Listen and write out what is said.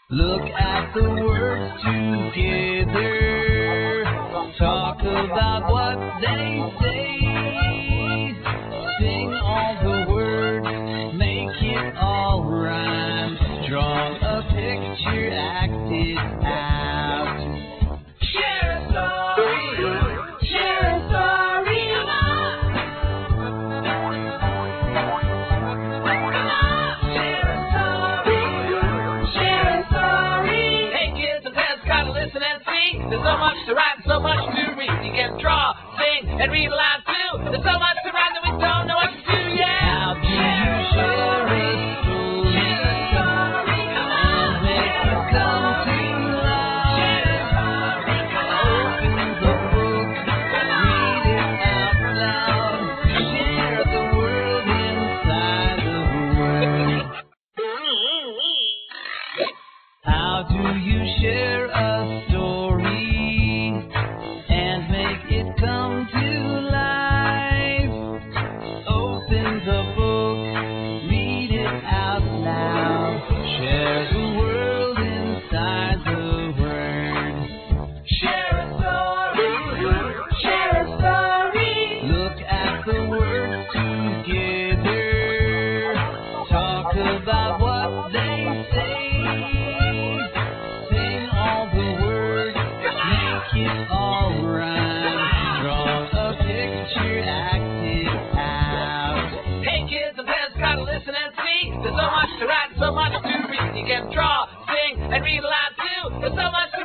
Look at the words together. Talk about what they say. Sing all the words, make it all rhyme. Draw a picture, act it out. Share a story, share a story. Come on, share a story, share a story. Hey kids and parents, gotta listen and see. There's so much to write and so much to read. You can draw, sing, and read aloud too. There's so much to write that we don't know what to do yet. How do you share a story? Share a story, come on. And make it come to life. Share a story, come on. Open the book, read it out loud. Share the world inside the word. How do you share a story and make it come to life? Open the book, read it out loud. Share the world inside the word. Share a story, share a story. Look at the words together. Talk about what they say. Sing all the words, make it all rhyme. Draw a picture, act it out. Hey kids and parents, gotta listen and see. There's so much to write and so much to read. You can draw, sing, and read aloud too. There's so much